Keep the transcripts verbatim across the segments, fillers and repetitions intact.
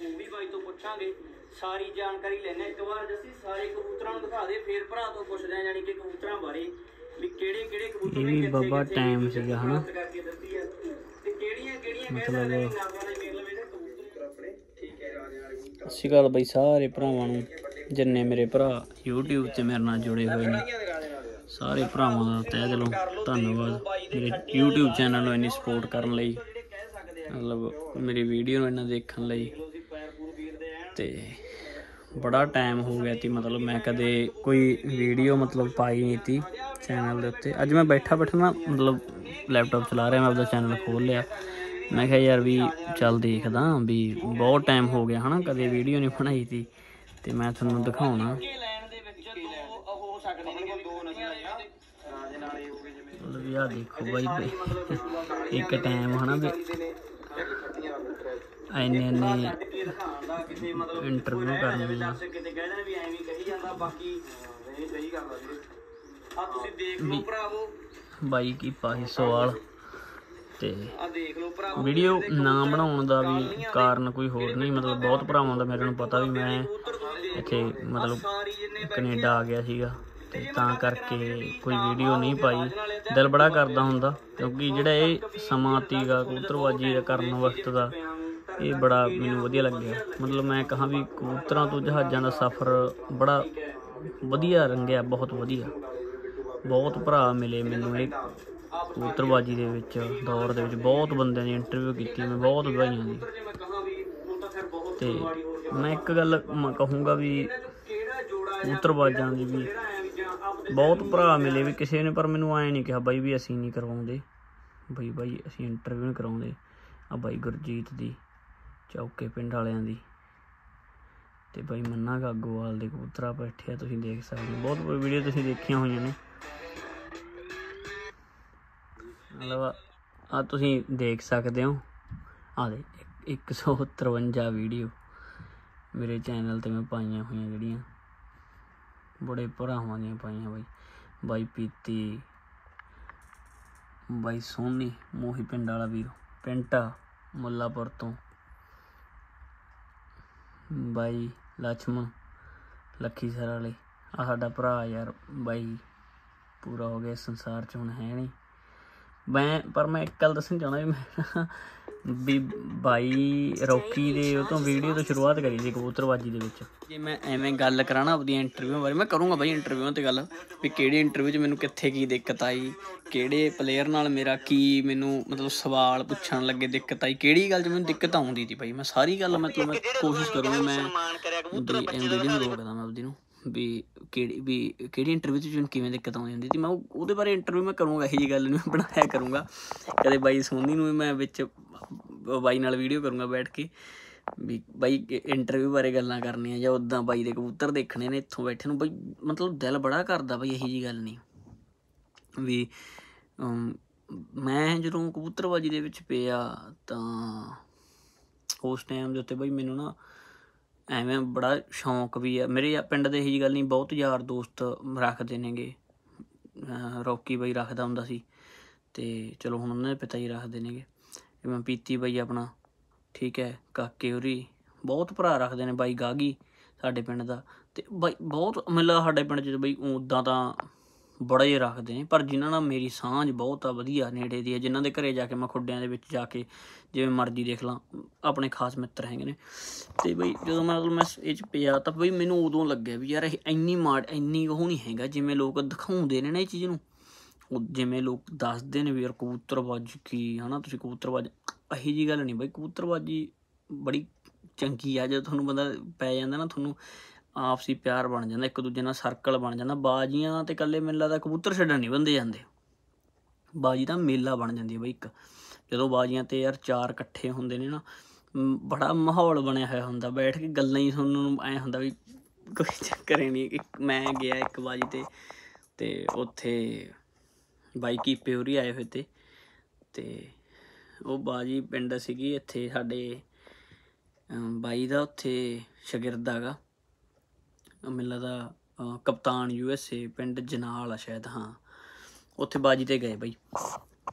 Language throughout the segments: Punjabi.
ਉਹ ਵੀ ਬਾਈ ਤੋਂ ਪੁੱਛਾਂਗੇ, ਸਾਰੀ ਜਾਣਕਾਰੀ ਲੈਣੇ। ਇੱਕ ਵਾਰ ਜੱਸੀ ਸਾਰੇ ਕਬੂਤਰਾਂ ਨੂੰ ਦਿਖਾ ਦੇ, ਫਿਰ ਭਰਾ ਤੋਂ ਪੁੱਛਦੇ ਆ ਜਾਨੀ ਕਿ ਕਬੂਤਰਾਂ ਬਾਰੇ ਵੀ ਕਿਹੜੇ ਕਿਹੜੇ ਕਬੂਤਰ ਨੇ ਕਿੱਥੇ ਬਾਬਾ ਟਾਈਮ ਸੀਗਾ ਹਨਾ ਕਰਕੇ ਦਿੱਤੀ ਆ ਤੇ ਕਿਹੜੀਆਂ ਕਿਹੜੀਆਂ ਮਤਲਬ ਨਾਗਾਂ ਦੇ ਮੇਲ ਵਿੱਚ ਕਬੂਤਰ ਆਪਣੇ। ਠੀਕ ਹੈ ਰਾਜੇ ਵਾਲੇ ਕਬੂਤਰ। ਸਤਿ ਸ਼੍ਰੀ ਅਕਾਲ ਬਾਈ ਸਾਰੇ ਭਰਾਵਾਂ ਨੂੰ, ਜਿੰਨੇ ਮੇਰੇ ਭਰਾ YouTube ਤੇ ਮੇਰੇ ਨਾਲ ਜੁੜੇ ਹੋਏ ਨੇ ਸਾਰੇ ਭਰਾਵਾਂ ਦਾ ਤਹਿ ਦਿਲੋਂ ਧੰਨਵਾਦ। ਮੇਰੇ YouTube ਚੈਨਲ ਨੂੰ ਇੰਨੀ ਸਪੋਰਟ ਕਰਨ ਲਈ, ਮਤਲਬ ਮੇਰੀ ਵੀਡੀਓ ਨੂੰ ਇੰਨਾ ਦੇਖਣ ਲਈ। ਤੇ ਬੜਾ ਟਾਈਮ ਹੋ ਗਿਆ ਤੀ, ਮਤਲਬ ਮੈਂ ਕਦੇ ਕੋਈ ਵੀਡੀਓ ਮਤਲਬ ਪਾਈ ਨਹੀਂ ਤੀ ਚੈਨਲ ਦੇ ਉੱਤੇ। ਅੱਜ ਮੈਂ ਬੈਠਾ ਬੈਠਾ ਨਾ ਮਤਲਬ ਲੈਪਟਾਪ ਚਲਾ ਰਿਹਾ, ਮੈਂ ਆਪਦਾ ਚੈਨਲ ਖੋਲ੍ਹ ਲਿਆ। ਮੈਂ ਕਿਹਾ ਯਾਰ ਵੀ ਚੱਲ ਦੇਖਦਾ ਵੀ ਬਹੁਤ ਟਾਈਮ ਹੋ ਗਿਆ ਹੈ ਨਾ, ਕਦੇ ਵੀਡੀਓ ਨਹੀਂ ਬਣਾਈ ਤੀ ਤੇ ਮੈਂ ਤੁਹਾਨੂੰ ਦਿਖਾਉਣਾ। ਮਤਲਬ ਵੀ ਆਹ ਦੇਖੋ ਬਾਈ ਇੱਕ ਟਾਈਮ ਹੈ ਨਾ ਵੀ ਇੰਨੇ ਇੰਨੇ ਇੰਟਰਵਿਊ ਕਰਨੀਆਂ ਬਾਈ ਕੀ ਪਾਈ ਸਵਾਲ। ਤੇ ਵੀਡੀਓ ਨਾ ਬਣਾਉਣ ਦਾ ਵੀ ਕਾਰਨ ਕੋਈ ਹੋਰ ਨਹੀਂ, ਮਤਲਬ ਬਹੁਤ ਭਰਾਵਾਂ ਦਾ ਮੇਰੇ ਨੂੰ ਪਤਾ ਵੀ ਮੈਂ ਇੱਥੇ ਮਤਲਬ ਕੈਨੇਡਾ ਆ ਗਿਆ ਸੀਗਾ ਤੇ ਤਾਂ ਕਰਕੇ ਕੋਈ ਵੀਡੀਓ ਨਹੀਂ ਪਾਈ। ਦਿਲ ਬੜਾ ਕਰਦਾ ਹੁੰਦਾ ਕਿਉਂਕਿ ਜਿਹੜਾ ਇਹ ਸਮਾਂ ਤੀਗਾ ਕਬੂਤਰਬਾਜੀ ਦਾ ਕਰਨ ਵਕਤ ਦਾ, ਇਹ ਬੜਾ ਮੈਨੂੰ ਵਧੀਆ ਲੱਗਿਆ। ਮਤਲਬ ਮੈਂ ਕਹਾਂ ਵੀ ਕਬੂਤਰਾਂ ਤੋਂ ਜਹਾਜ਼ਾਂ ਦਾ ਸਫ਼ਰ ਬੜਾ ਵਧੀਆ ਲੰਘਿਆ, ਬਹੁਤ ਵਧੀਆ। ਬਹੁਤ ਭਰਾ ਮਿਲੇ ਮੈਨੂੰ ਇਹ ਕਬੂਤਰਬਾਜੀ ਦੇ ਵਿੱਚ ਦੌਰ ਦੇ ਵਿੱਚ, ਬਹੁਤ ਬੰਦਿਆਂ ਦੀ ਇੰਟਰਵਿਊ ਕੀਤੀ ਮੈਂ, ਬਹੁਤ ਭਾਈਆਂ ਦੀ। ਤੇ ਮੈਂ ਇੱਕ ਗੱਲ ਕਹੂੰਗਾ ਵੀ ਕਬੂਤਰਬਾਜ਼ਾਂ ਦੀ ਵੀ ਬਹੁਤ ਭਰਾ ਮਿਲੇ ਵੀ, ਕਿਸੇ ਨੇ ਪਰ ਮੈਨੂੰ ਐਂ ਨਹੀਂ ਕਿਹਾ ਬਾਈ ਵੀ ਅਸੀਂ ਨਹੀਂ ਕਰਵਾਉਂਦੇ, ਬਈ ਬਾਈ ਅਸੀਂ ਇੰਟਰਵਿਊ ਨਹੀਂ ਕਰਾਉਂਦੇ। ਆ ਬਾਈ ਗੁਰਜੀਤ ਦੀ ਚੌਕੇ ਪਿੰਡ ਵਾਲਿਆਂ ਦੀ ਤੇ ਬਾਈ ਮੰਨਾ ਗਾਗੋਵਾਲ ਦੇ ਕਬੂਤਰਾਂ ਬੈਠੇ ਆ, ਤੁਸੀਂ ਦੇਖ ਸਕਦੇ ਹੋ। ਬਹੁਤ ਵੀਡੀਓ ਤੁਸੀਂ ਦੇਖੀਆਂ ਹੋਈਆਂ ਨੇ, ਮਤਲਬ ਆ ਤੁਸੀਂ ਦੇਖ ਸਕਦੇ ਹੋ। ਆ ਦੇ ਇੱਕ ਸੌ ਤਰਵੰਜਾ ਵੀਡੀਓ ਮੇਰੇ ਚੈਨਲ 'ਤੇ ਮੈਂ ਪਾਈਆਂ ਹੋਈਆਂ, ਜਿਹੜੀਆਂ ਬੜੇ ਭਰਾਵਾਂ ਦੀਆਂ ਪਾਈਆਂ ਬਾਈ। ਬਾਈ ਪੀਤੀ, ਬਾਈ ਸੋਨੀ ਮੋਹੀ ਪਿੰਡ ਵਾਲਾ ਵੀਰ, ਪਿੰਟਾ ਮੁੱਲਾਪੁਰ ਤੋਂ, ਬਾਈ ਲਛਮਣ ਲੱਖੀਸਰ ਵਾਲੇ। ਆ ਸਾਡਾ ਭਰਾ ਯਾਰ ਬਾਈ ਪੂਰਾ ਹੋ ਗਿਆ ਸੰਸਾਰ 'ਚ, ਹੁਣ ਹੈ ਨਹੀਂ ਮੈਂ। ਪਰ ਮੈਂ ਇੱਕ ਗੱਲ ਦੱਸਣੀ ਚਾਹੁੰਦਾ ਵੀ ਮੈਂ ਵੀ ਬਾਈ ਰੌਕੀ ਦੇ ਉਹ ਤੋਂ ਵੀਡੀਓ ਤੋਂ ਸ਼ੁਰੂਆਤ ਕਰੀ ਸੀ ਕਬੂਤਰਬਾਜੀ ਦੇ ਵਿੱਚ। ਜੇ ਮੈਂ ਐਵੇਂ ਗੱਲ ਕਰਾਂ ਨਾ ਆਪਦੀਆਂ ਇੰਟਰਵਿਊ ਬਾਰੇ, ਮੈਂ ਕਰੂੰਗਾ ਬਾਈ ਇੰਟਰਵਿਊਆਂ 'ਤੇ ਗੱਲ ਵੀ ਕਿਹੜੀ ਇੰਟਰਵਿਊ 'ਚ ਮੈਨੂੰ ਕਿੱਥੇ ਕੀ ਦਿੱਕਤ ਆਈ, ਕਿਹੜੇ ਪਲੇਅਰ ਨਾਲ ਮੇਰਾ ਕੀ ਮੈਨੂੰ ਮਤਲਬ ਸਵਾਲ ਪੁੱਛਣ ਲੱਗੇ ਦਿੱਕਤ ਆਈ, ਕਿਹੜੀ ਗੱਲ 'ਚ ਮੈਨੂੰ ਦਿੱਕਤ ਆਉਂਦੀ ਸੀ ਬਾਈ। ਮੈਂ ਸਾਰੀ ਗੱਲ ਮਤਲਬ ਮੈਂ ਕੋਸ਼ਿਸ਼ ਕਰੂੰਗਾ ਮੈਂ ਵੀਡੀਓ ਨੂੰ ਰੋਕਦਾ ਮੈਂ ਆਪਦੀ ਨੂੰ ਵੀ ਕਿਹੜੀ ਵੀ ਕਿਹੜੀ ਇੰਟਰਵਿਊ 'ਚ ਮੈਨੂੰ ਕਿਵੇਂ ਦਿੱਕਤ ਆਉਂਦੀ ਹੁੰਦੀ ਸੀ। ਮੈਂ ਉਹਦੇ ਬਾਰੇ ਇੰਟਰਵਿਊ ਮੈਂ ਕਰੂੰਗਾ, ਇਹੋ ਜਿਹੀ ਗੱਲ ਨੂੰ ਬਣਾਇਆ ਕਰੂੰਗਾ। ਕਦੇ ਬਾਈ ਸੋਨੀ ਨੂੰ ਵੀ ਮੈਂ ਵਿੱਚ ਬਾਈ ਨਾਲ ਵੀਡੀਓ ਕਰੂੰਗਾ ਬੈਠ ਕੇ ਵੀ ਬਾਈ ਇੰਟਰਵਿਊ ਬਾਰੇ ਗੱਲਾਂ ਕਰਨੀਆਂ, ਜਾਂ ਉੱਦਾਂ ਬਾਈ ਦੇ ਕਬੂਤਰ ਦੇਖਣੇ ਨੇ ਇੱਥੋਂ ਬੈਠੇ ਨੂੰ। ਬਾਈ ਮਤਲਬ ਦਿਲ ਬੜਾ ਕਰਦਾ ਬਾਈ, ਇਹੋ ਜਿਹੀ ਗੱਲ ਨਹੀਂ ਵੀ। ਮੈਂ ਜਦੋਂ ਕਬੂਤਰਬਾਜੀ ਦੇ ਵਿੱਚ ਪਿਆ ਤਾਂ ਉਸ ਟਾਈਮ ਦੇ ਉੱਤੇ ਬਾਈ ਮੈਨੂੰ ਨਾ ਐਵੇਂ ਬੜਾ ਸ਼ੌਂਕ ਵੀ ਆ। ਮੇਰੇ ਪਿੰਡ ਦੇ ਇਹੋ ਜਿਹੀ ਗੱਲ ਨਹੀਂ, ਬਹੁਤ ਯਾਰ ਦੋਸਤ ਰੱਖਦੇ ਨੇਗੇ। ਰੌਕੀ ਬਾਈ ਰੱਖਦਾ ਹੁੰਦਾ ਸੀ ਅਤੇ ਚਲੋ ਹੁਣ ਉਹਨਾਂ ਦੇ ਪਿਤਾ ਜੀ ਰੱਖਦੇ ਨੇਗੇ। ਮੈਂ ਪੀਤੀ ਬਾਈ ਆਪਣਾ, ਠੀਕ ਹੈ, ਕਾਕੇ ਹੋਰੀ ਬਹੁਤ ਭਰਾ ਰੱਖਦੇ ਨੇ। ਬਾਈ ਗਾਗੀ ਸਾਡੇ ਪਿੰਡ ਦਾ, ਅਤੇ ਬਾਈ ਬਹੁਤ ਮਤਲਬ ਸਾਡੇ ਪਿੰਡ 'ਚ ਬਈ ਉੱਦਾਂ ਤਾਂ ਬੜਾ ਹੀ ਰੱਖਦੇ ਨੇ, ਪਰ ਜਿਨ੍ਹਾਂ ਨਾਲ ਮੇਰੀ ਸਾਂਝ ਬਹੁਤ ਆ ਵਧੀਆ ਨੇੜੇ ਦੀ ਹੈ, ਜਿਨ੍ਹਾਂ ਦੇ ਘਰੇ ਜਾ ਕੇ ਮੈਂ ਖੁੱਡਿਆਂ ਦੇ ਵਿੱਚ ਜਾ ਕੇ ਜਿਵੇਂ ਮਰਜ਼ੀ ਦੇਖ ਲਾਂ, ਆਪਣੇ ਖਾਸ ਮਿੱਤਰ ਹੈਗੇ ਨੇ। ਅਤੇ ਬਈ ਜਦੋਂ ਮਤਲਬ ਮੈਂ ਇਹ 'ਚ ਪਿਆ ਤਾਂ ਬਈ ਮੈਨੂੰ ਉਦੋਂ ਲੱਗਿਆ ਵੀ ਯਾਰ ਇਹ ਇੰਨੀ ਮਾੜ ਇੰਨੀ ਉਹ ਨਹੀਂ ਹੈਗਾ ਜਿਵੇਂ ਲੋਕ ਦਿਖਾਉਂਦੇ ਨੇ ਨਾ ਇਹ ਚੀਜ਼ ਨੂੰ। ਉਹ ਜਿਵੇਂ ਲੋਕ ਦੱਸਦੇ ਨੇ ਵੀ ਯਾਰ ਕਬੂਤਰਬਾਜੀ ਕੀ ਹੈ ਨਾ, ਤੁਸੀਂ ਕਬੂਤਰਬਾਜੀ, ਇਹੋ ਜਿਹੀ ਗੱਲ ਨਹੀਂ ਬਾਈ। ਕਬੂਤਰਬਾਜੀ ਬੜੀ ਚੰਗੀ ਆ, ਜਦੋਂ ਤੁਹਾਨੂੰ ਬੰਦਾ ਪੈ ਜਾਂਦਾ ਨਾ, ਤੁਹਾਨੂੰ ਆਪਸੀ ਪਿਆਰ ਬਣ ਜਾਂਦਾ, ਇੱਕ ਦੂਜੇ ਨਾਲ ਸਰਕਲ ਬਣ ਜਾਂਦਾ। ਬਾਜ਼ੀਆਂ ਅਤੇ ਇਕੱਲੇ ਮੈਨੂੰ ਲੱਗਦਾ ਕਬੂਤਰ ਛੱਡਣ ਨਹੀਂ ਬੰਦੇ ਜਾਂਦੇ, ਬਾਜੀ ਤਾਂ ਮੇਲਾ ਬਣ ਜਾਂਦੀ ਹੈ ਬਈ ਇੱਕ। ਜਦੋਂ ਬਾਜ਼ੀਆਂ 'ਤੇ ਯਾਰ ਚਾਰ ਇਕੱਠੇ ਹੁੰਦੇ ਨੇ ਨਾ, ਬੜਾ ਮਾਹੌਲ ਬਣਿਆ ਹੋਇਆ ਹੁੰਦਾ, ਬੈਠ ਕੇ ਗੱਲਾਂ ਹੀ ਸੁਣਨ ਨੂੰ ਐਂ ਹੁੰਦਾ ਵੀ ਕੋਈ ਚੱਕਰ ਹੀ ਨਹੀਂ। ਇੱਕ ਮੈਂ ਗਿਆ ਇੱਕ ਬਾਜੀ 'ਤੇ ਅਤੇ ਉੱਥੇ ਬਾਈ ਕੀਪੇ ਹੋਰੀ ਆਏ ਹੋਏ ਤੇ ਅਤੇ ਉਹ ਬਾਜੀ ਪਿੰਡ ਸੀਗੀ ਇੱਥੇ ਸਾਡੇ ਬਾਈ ਦਾ, ਉੱਥੇ ਸ਼ਾਗਿਰਦ ਹੈਗਾ ਮੈਨੂੰ ਲੱਗਦਾ ਕਪਤਾਨ ਯੂ ਐਸ ਏ, ਪਿੰਡ ਜਨਾਲ ਆ ਸ਼ਾਇਦ, ਹਾਂ। ਉੱਥੇ ਬਾਜੀ 'ਤੇ ਗਏ ਬਾਈ,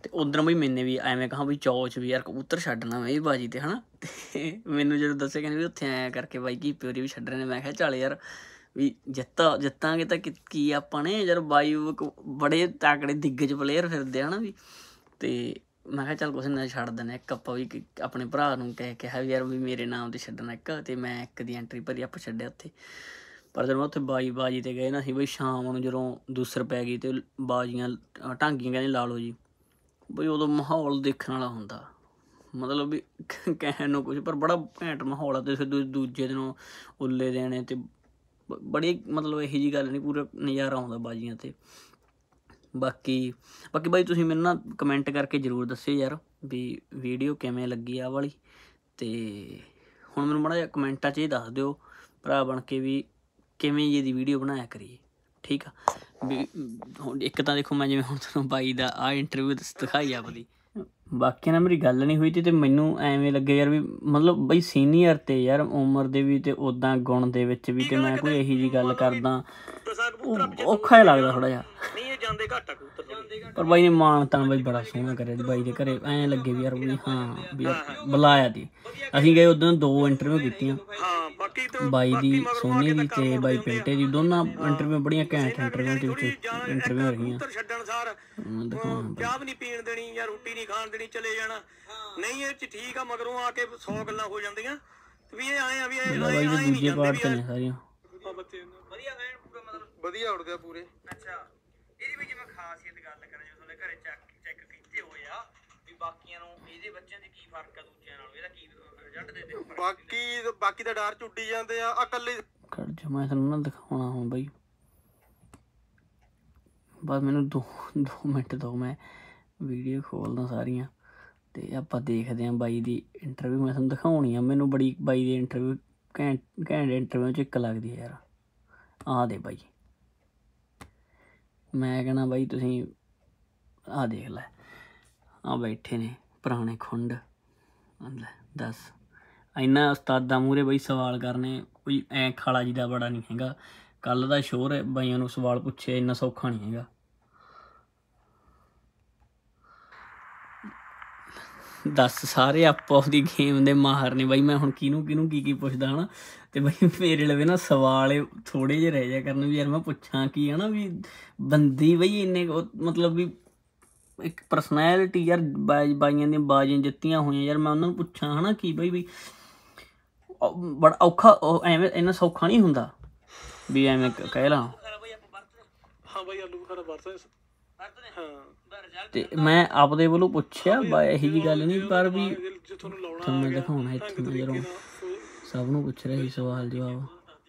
ਤੇ ਉਧਰ ਬਈ ਮੈਨੇ ਵੀ ਐਵੇਂ ਕਹਾਂ ਵੀ ਚੌ ਚ ਵੀ ਯਾਰ ਕਬੂਤਰ ਛੱਡਣਾ ਮੈਂ ਇਹ ਬਾਜੀ ਤੇ ਹਨਾ। ਤੇ ਮੈਨੂੰ ਜਦੋਂ ਦੱਸਿਆ ਕਹਿੰਦੇ ਵੀ ਉੱਥੇ ਆਇਆ ਕਰਕੇ ਬਾਈ ਕੀ ਪਿਓਰੀ ਵੀ ਛੱਡ ਰਹੇ ਨੇ, ਮੈਂ ਕਿਹਾ ਚੱਲ ਯਾਰ ਵੀ ਜਿੱਤਾ ਜਿੱਤਾਂਗੇ ਤਾਂ ਕੀ ਆਪਾਂ ਨੇ ਯਾਰ, ਬਾਈ ਬੜੇ ਤਾਕੜੇ ਦਿੱਗਜ ਪਲੇਅਰ ਫਿਰਦੇ ਹਨਾ ਵੀ। ਤੇ ਮੈਂ ਕਿਹਾ ਚੱਲ ਕੁਛ ਨਾ ਛੱਡ ਦਿੰਦੇ ਇੱਕ ਆਪਾਂ ਵੀ, ਆਪਣੇ ਭਰਾ ਨੂੰ ਕਹਿ ਕਿਹਾ ਵੀ ਯਾਰ ਵੀ ਮੇਰੇ ਨਾਮ ਤੇ ਛੱਡਣਾ ਇੱਕ, ਤੇ ਮੈਂ ਇੱਕ ਦੀ ਐਂਟਰੀ ਭਰੀ ਆਪਾਂ ਛੱਡਿਆ ਉੱਥੇ। ਪਰ ਜਦੋਂ ਉੱਥੇ ਬਾਈ ਬਾਜੀ ਤੇ ਗਏ ਨਾ ਅਸੀਂ ਬਈ ਸ਼ਾਮ ਨੂੰ ਜਦੋਂ ਦੂਸਰ ਪੈ ਗਈ ਤੇ ਬਾਜੀਆਂ ਢਾਂਗੀਆਂ ਕਹਿੰਦੇ ਲਾ ਲਓ ਜੀ ਬਈ, ਉਦੋਂ ਮਾਹੌਲ ਦੇਖਣ ਵਾਲਾ ਹੁੰਦਾ, ਮਤਲਬ ਵੀ ਕਹਿਣ ਨੂੰ ਕੁਛ ਪਰ ਬੜਾ ਘੈਂਟ ਮਾਹੌਲ ਆ। ਤੇ ਫਿਰ ਦੂ ਦੂਜੇ ਦਿਨੋਂ ਉੱਲੇ ਦੇਣੇ ਤੇ ਬੜੀ ਮਤਲਬ ਇਹੋ ਜਿਹੀ ਗੱਲ ਨਹੀਂ, ਪੂਰਾ ਨਜ਼ਾਰਾ ਆਉਂਦਾ ਬਾਜੀਆਂ 'ਤੇ। ਬਾਕੀ ਬਾਕੀ ਬਾਈ ਤੁਸੀਂ ਮੈਨੂੰ ਨਾ ਕਮੈਂਟ ਕਰਕੇ ਜ਼ਰੂਰ ਦੱਸਿਓ ਯਾਰ ਵੀ ਵੀਡੀਓ ਕਿਵੇਂ ਲੱਗੀ ਆ ਵਾਲੀ। ਅਤੇ ਹੁਣ ਮੈਨੂੰ ਮਾੜਾ ਜਿਹਾ ਕਮੈਂਟਾਂ 'ਚ ਇਹ ਦੱਸ ਦਿਓ ਭਰਾ ਬਣ ਕੇ ਵੀ ਕਿਵੇਂ ਜੀ ਇਹਦੀ ਵੀਡੀਓ ਬਣਾਇਆ ਕਰੀਏ, ਠੀਕ ਆ। ਵੀ ਹੁਣ ਇੱਕ ਤਾਂ ਦੇਖੋ ਮੈਂ ਜਿਵੇਂ ਹੁਣ ਤੁਹਾਨੂੰ ਬਾਈ ਦਾ ਆਹ ਇੰਟਰਵਿਊ ਦਿਖਾਈ ਆਪਦੀ, ਬਾਕੀਆਂ ਨਾਲ ਮੇਰੀ ਗੱਲ ਨਹੀਂ ਹੋਈ ਤੀ, ਅਤੇ ਮੈਨੂੰ ਐਵੇਂ ਲੱਗਿਆ ਯਾਰ ਵੀ ਮਤਲਬ ਬਈ ਸੀਨੀਅਰ ਤੇ ਯਾਰ ਉਮਰ ਦੇ ਵੀ ਅਤੇ ਉੱਦਾਂ ਗੁਣ ਦੇ ਵਿੱਚ ਵੀ, ਅਤੇ ਮੈਂ ਕੋਈ ਇਹੋ ਜਿਹੀ ਗੱਲ ਕਰਦਾ ਉਹ ਔਖਾ ਜਿਹਾ ਲੱਗਦਾ ਥੋੜ੍ਹਾ ਜਿਹਾ। ਪਰ ਬਾਈ ਨੇ ਮਾਣ ਤਾਂ ਬਾਈ ਬੜਾ ਸੋਹਣਾ ਕਰਿਆ ਜੀ ਬਾਈ ਦੇ ਘਰੇ, ਐਂ ਲੱਗੇ ਵੀ ਯਾਰ ਵੀ ਹਾਂ ਵੀ ਬੁਲਾਇਆ ਤੀ। ਅਸੀਂ ਗਏ ਉੱਦਾਂ ਦੋ ਇੰਟਰਵਿਊ ਕੀਤੀਆਂ, ਬਾਈ ਦੀ ਸੋਨੀ ਦੀ ਅਤੇ ਬਾਈ ਪਿੰਟੇ ਦੀ, ਦੋਨਾਂ ਇੰਟਰਵਿਊ ਬੜੀਆਂ ਘੈਂਟ ਇੰਟਰਵਿਊ ਦੇ ਵਿੱਚ ਇੰਟਰਵਿਊ ਹੈਗੀਆਂ। ਚਾਹ ਵੀ ਨਹੀਂ ਪੀਣ ਦੇਣੀ ਜਾਂ ਰੋਟੀ ਨਹੀਂ ਖਾਣ ਦੇਣੀ, ਚਲੇ ਜਾਣਾ ਨਹੀਂ ਇਹ 'ਚ ਠੀਕ ਆ, ਮਗਰੋਂ ਆ ਕੇ ਸੌ ਗੱਲਾਂ ਹੋ ਜਾਂਦੀਆਂ ਵੀ ਇਹ ਆਏ ਆ ਵੀ ਬਾਈ ਦੇ ਦੂਜੇ ਪਾਰਟ 'ਚ ਨੇ ਸਾਰੀਆਂ ਵਧੀਆ ਉੜਦੇ ਪੂਰੇ। ਅੱਛਾ ਇਹਦੀ ਵੀ ਜਿਵੇਂ ਖਾਸੀਅਤ ਗੱਲ ਕਰਾਂ ਜਿਵੇਂ ਤੁਹਾਡੇ ਘਰੇ ਚੈੱਕ ਚੈੱਕ ਕੀਤੇ ਹੋਏ ਆ ਵੀ ਬਾਕੀਆਂ ਨੂੰ ਇਹਦੇ ਬੱਚਿਆਂ ਦੇ ਕੀ ਫਰਕ ਆ ਦੂਜਿਆਂ ਨਾਲੋਂ, ਇਹਦਾ ਕੀ ਰਿਜ਼ਲਟ ਦੇ ਦੇ ਬਾਕੀ ਬਾਕੀ ਦਾ ਡਰ ਝੁੱਡੀ ਜਾਂਦੇ ਆ ਇਕੱਲੇ ਕਰ ਜਾ। ਮੈਂ ਤੁਹਾਨੂੰ ਨਾ ਦਿਖਾਉਣਾ ਹੁਣ ਬਾਈ, ਬਸ ਮੈਨੂੰ ਦੋ ਦੋ ਮਿੰਟ ਦਿਓ, ਮੈਂ ਵੀਡੀਓ ਖੋਲ੍ਹਦਾ ਸਾਰੀਆਂ ਅਤੇ ਆਪਾਂ ਦੇਖਦੇ ਹਾਂ ਬਾਈ ਦੀ ਇੰਟਰਵਿਊ। ਮੈਂ ਤੁਹਾਨੂੰ ਦਿਖਾਉਣੀ ਆ, ਮੈਨੂੰ ਬੜੀ ਬਾਈ ਦੀ ਇੰਟਰਵਿਊ ਘੈਂਟ ਘੈਂਟ ਇੰਟਰਵਿਊ 'ਚ ਇੱਕ ਲੱਗਦੀ ਹੈ ਯਾਰ। ਆਹ ਦੇ ਬਾਈ, ਮੈਂ ਕਹਿਣਾ ਬਾਈ ਤੁਸੀਂ ਆਹ ਦੇਖ ਲੈ, ਆਹ ਬੈਠੇ ਨੇ ਪੁਰਾਣੇ ਖੁੰਡ, ਲੈ ਦੱਸ ਇੰਨਾ ਉਸਤਾਦਾਂ ਮੂਹਰੇ ਬਈ ਸਵਾਲ ਕਰਨੇ ਕੋਈ ਐਂ ਖਾਲਾ ਜੀ ਦਾ ਬੜਾ ਨਹੀਂ ਹੈਗਾ। ਕੱਲ੍ਹ ਦਾ ਸ਼ੋਰ ਹੈ ਬਾਈਆਂ ਨੂੰ ਸਵਾਲ ਪੁੱਛੇ ਇੰਨਾ ਸੌਖਾ ਨਹੀਂ ਹੈਗਾ। ਦੱਸ ਸਾਰੇ ਆਪੋ ਆਪਦੀ ਗੇਮ ਦੇ ਮਾਹਰ ਨੇ ਬਾਈ, ਮੈਂ ਹੁਣ ਕਿਹਨੂੰ ਕਿਹਨੂੰ ਕੀ ਕੀ ਪੁੱਛਦਾ ਹੈ ਨਾ। ਅਤੇ ਬਾਈ ਮੇਰੇ ਲਵੇ ਨਾ ਸਵਾਲ ਥੋੜ੍ਹੇ ਜਿਹੇ ਰਹਿ ਜਾ ਕਰਨ ਵੀ ਯਾਰ ਮੈਂ ਪੁੱਛਾਂ ਕੀ ਹੈ ਨਾ, ਵੀ ਬੰਦੀ ਬਈ ਇੰਨੇ ਮਤਲਬ ਵੀ ਇੱਕ ਪਰਸਨੈਲਿਟੀ ਯਾਰ ਬਾਈ ਬਾਈਆਂ ਦੀਆਂ ਬਾਜ਼ੀਆਂ ਜਿੱਤੀਆਂ ਹੋਈਆਂ ਯਾਰ, ਮੈਂ ਉਹਨਾਂ ਨੂੰ ਪੁੱਛਾਂ ਹੈ ਨਾ ਕੀ ਬਈ ਵੀ ਬੜਾ ਔਖਾ, ਉਹ ਐਵੇਂ ਇੰਨਾ ਸੌਖਾ ਨਹੀਂ ਹੁੰਦਾ ਵੀ ਐਵੇਂ ਕਹਿ ਲਾਂ। ਅਤੇ ਮੈਂ ਆਪਦੇ ਵੱਲੋਂ ਪੁੱਛਿਆ ਬਾ ਇਹੋ ਜਿਹੀ ਗੱਲ ਨਹੀਂ, ਪਰ ਵੀ ਤੁਹਾਨੂੰ ਮੈਂ ਦਿਖਾਉਣਾ ਇੱਥੇ ਮੈਂ ਜਦੋਂ ਸਭ ਨੂੰ ਪੁੱਛ ਰਿਹਾ ਸੀ ਸਵਾਲ ਜਵਾਬ।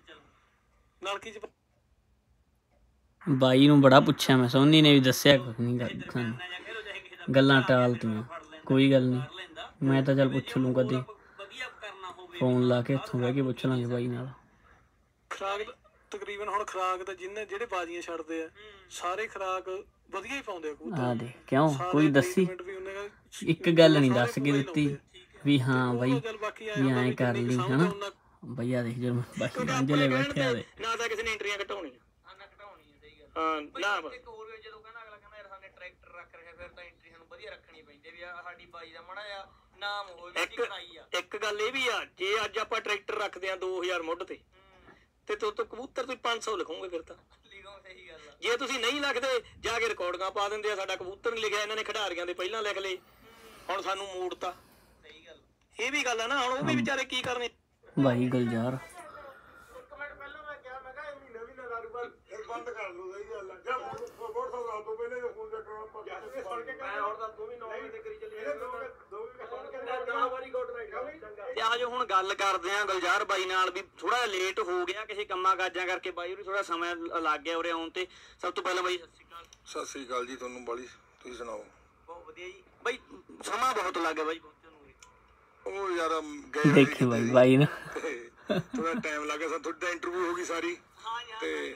ਬਾਈ ਨੂੰ ਬੜਾ ਪੁੱਛਿਆ ਮੈਂ, ਸੋਨੀ ਨੇ ਵੀ ਦੱਸਿਆ ਕੁਛ ਨਹੀਂ ਸਾਨੂੰ, ਗੱਲਾਂ ਟਾਲਤੀਆਂ। ਕੋਈ ਗੱਲ ਨਹੀਂ, ਮੈਂ ਤਾਂ ਚੱਲ ਪੁੱਛ ਲੂੰ ਕਦੇ, ਫੋਨ ਲਾ ਕੇ ਇੱਥੋਂ ਬਹਿ ਕੇ ਪੁੱਛ ਲਾਂਗੇ ਬਾਈ ਨਾਲ। ਖੁਰਾਕ ਤਕਰੀਬਨ ਹੁਣ ਖੁਰਾਕ ਤਾਂ ਜਿੰਨੇ ਜਿਹੜੇ ਬਾਜ਼ੀਆਂ ਛੱਡਦੇ ਆ ਸਾਰੇ ਖੁਰਾਕ ਵਧੀਆ ਹੀ ਪਾਉਂਦੇ ਆ। ਆ ਦੇ ਕਿਉਂ ਕੋਈ ਦੱਸੀ ਇੱਕ ਗੱਲ ਨਹੀਂ ਦੱਸ ਕੇ ਦਿੱਤੀ ਵੀ ਹਾਂ ਬਾਈ ਵੀ ਐਂ ਕਰ ਲਈ ਹੈ ਨਾ। ਬਈ ਆ ਦੇਖ ਜਦੋਂ ਬਾਈ ਰਾਂਝਲੇ ਬੈਠੇ ਆ ਦੇ ਨਾ ਤਾਂ ਕਿਸੇ ਨੇ ਐਂਟਰੀਆਂ ਘਟਾਉਣੀਆਂ ਹਾਂ ਨਾ ਜਦੋਂ ਕਹਿੰਦਾ ਅਗਲਾ ਕਹਿੰਦਾ ਯਾਰ ਸਾਡੇ ਟਰੈਕਟਰ ਰੱਖ ਰਿਹਾ ਫਿਰ ਤਾਂ ਐਂਟਰੀ ਸਾਨੂੰ ਵਧੀਆ ਰੱਖਣੀ ਪੈਂਦੀ ਵੀ ਆ ਸਾਡੀ ਬਾਈ ਦਾ ਮਾੜਾ ਜਿਹਾ ਨਾਮ ਹੋਵੇ ਕਿ ਕਰਾਈ ਆ। ਇੱਕ ਗੱਲ ਇਹ ਵੀ ਆ ਜੇ ਅੱਜ ਆਪਾਂ ਟਰੈਕਟਰ ਰੱਖਦੇ ਆ ਦੋ ਹਜ਼ਾਰ ਮੁੱਢ ਤੇ ਤੇ ਤੋ ਕਬੂਤਰ ਤੁਸੀਂ ਪੰਜ ਸੌ ਲਿਖੋਗੇ ਫਿਰ ਤਾਂ ਸਹੀ ਗੱਲ ਆ। ਜੇ ਤੁਸੀਂ ਨਹੀਂ ਲਿਖਦੇ ਜਾ ਕੇ ਰਿਕਾਰਡਿੰਗਾਂ ਪਾ ਦਿੰਦੇ ਆ ਸਾਡਾ ਕਬੂਤਰ ਨਹੀਂ ਲਿਖਿਆ ਇਹਨਾਂ ਨੇ ਖਿਡਾਰੀਆਂ ਦੇ ਪਹਿਲਾਂ ਲਿਖ ਲਏ ਹੁਣ ਸਾਨੂੰ ਮੋੜਤਾ। ਸਹੀ ਗੱਲ ਇਹ ਵੀ ਗੱਲ ਆ ਨਾ, ਹੁਣ ਉਹ ਵੀ ਵਿਚਾਰੇ ਕੀ ਕਰਨੇ ਬਾਈ ਗੁਲਜ਼ਾਰ। ਬੰਦ ਕਰ ਲਓ ਸਹੀ ਗੱਲ ਆ ਜਾਂ ਬਹੁਤ ਸੌ ਲਾ ਦੋ ਪਹਿਲੇ ਫੋਨ ਚੱਕ ਲਓ ਆਪਾਂ ਸੁਣ ਕੇ ਮੈਂ ਹੁਣ ਤਾਂ ਤੂੰ ਵੀ ਨੌ ਵਜੇ ਕਰੀ ਚੱਲੀ ਦੋ ਵੀ ਸੁਣ ਕੇ ਦਸ ਵਾਰੀ ਗੁੱਡ ਨਾਈਟ। ਤੇ ਆ ਜੋ ਹੁਣ ਗੱਲ ਕਰਦੇ ਆ ਗੁਲਜ਼ਾਰ ਬਾਈ ਨਾਲ ਵੀ ਥੋੜਾ ਜਿਹਾ ਲੇਟ ਹੋ ਗਿਆ ਕਿਸੇ ਕੰਮਾਂ ਕਾਜਾਂ ਕਰਕੇ ਬਾਈ ਨੂੰ ਥੋੜਾ ਸਮਾਂ ਲੱਗ ਗਿਆ ਉਰੇ ਆਉਣ ਤੇ। ਸਭ ਤੋਂ ਪਹਿਲਾਂ ਬਾਈ ਸਤਿ ਸ਼੍ਰੀ ਅਕਾਲ। ਸਤਿ ਸ਼੍ਰੀ ਅਕਾਲ ਜੀ ਤੁਹਾਨੂੰ ਬਾਲੀ, ਤੁਸੀਂ ਸੁਣਾਓ। ਬਹੁਤ ਵਧੀਆ ਜੀ ਬਾਈ, ਸਮਾਂ ਬਹੁਤ ਲੱਗ ਗਿਆ ਬਾਈ ਪਹੁੰਚਣ ਨੂੰ। ਉਹ ਯਾਰ ਗਏ ਦੇਖੀ ਬਾਈ ਬਾਈ ਨਾ ਥੋੜਾ ਟਾਈਮ ਲੱਗ ਗਿਆ ਸਾਨੂੰ, ਤੁਹਾਡਾ ਇੰਟਰਵਿਊ ਹੋ ਗਈ ਸਾਰੀ ਤੇ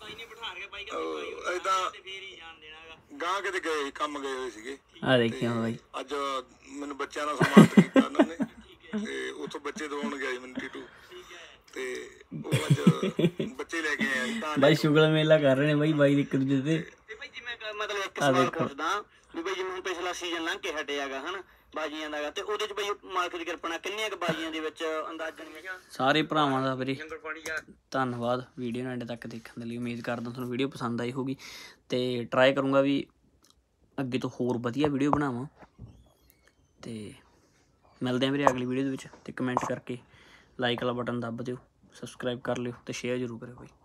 ਏਦਾਂ ਗਾਂ ਕਿਤੇ ਗਏ ਕੰਮ ਗਏ ਹੋਏ ਸੀਗੇ। ਆ ਦੇਖਿਆ ਬਾਈ ਅੱਜ ਮੈਨੂੰ ਬੱਚਿਆਂ ਨਾਲ ਸਨਮਾਨਿਤ ਕੀਤਾ ਉਹਨਾਂ ਨੇ ਤੇ ਉੱਥੋਂ ਬੱਚੇ ਦਵਾਉਣ ਗਿਆ ਮੈਨੂੰ ਟੀਟੂ ਤੇ ਉਹ ਅੱਜ ਬੱਚੇ ਲੈ ਕੇ ਆਏ ਬਾਈ। ਸ਼ੁਗਲ ਮੇਲਾ ਕਰ ਰਹੇ ਨੇ ਬਾਈ ਬਾਈ ਇੱਕ ਦੂਜੇ ਤੇ। ਤੇ ਬਾਈ ਜਿਵੇਂ ਮਤਲਬ ਇੱਕ ਸਵਾਲ ਪੁੱਛਦਾ ਵੀ ਬਈ ਜਿਵੇਂ ਹੁਣ ਪਿਛਲਾ ਸੀਜ਼ਨ ਲੰਘ ਕੇ ਹਟਿਆ ਗਾ ਹਨਾ ਬਾਜੀਆਂ ਦਾ ਗਾ, ਤੇ ਉਹਦੇ ਚ ਬਈ ਮਾਲਕ ਦੀ ਕਿਰਪਾ ਨਾਲ ਕਿੰਨੀਆਂ ਕੁ ਬਾਜੀਆਂ ਦੇ ਵਿੱਚ ਅੰਦਾਜ਼ਨ ਸਾਰੇ ਭਰਾਵਾਂ ਦਾ ਵੀਰੇ ਧੰਨਵਾਦ ਵੀਡੀਓ ਨੂੰ ਐਂਡ ਤੱਕ ਦੇਖਣ ਦੇ ਲਈ। ਉਮੀਦ ਕਰਦਾ ਤੁਹਾਨੂੰ ਵੀਡੀਓ ਪਸੰਦ ਆਈ ਹੋਊਗੀ ਤੇ ਟਰਾਈ ਕਰੂੰਗਾ ਵੀ ਅੱਗੇ ਤੋਂ ਹੋਰ ਵਧੀਆ ਵੀਡੀਓ ਬਣਾਵਾਂ। ਤੇ ਮਿਲਦੇ ਹਾਂ ਵੀਰੇ ਅਗਲੀ ਵੀਡੀਓ ਦੇ ਵਿੱਚ, ਤੇ ਕਮੈਂਟ ਕਰਕੇ ਲਾਈਕ ਵਾਲਾ ਬਟਨ ਦੱਬ ਦਿਓ, ਸਬਸਕ੍ਰਾਈਬ ਕਰ ਲਿਓ ਤੇ ਸ਼ੇਅਰ ਜ਼ਰੂਰ ਕਰਿਓ ਬਈ।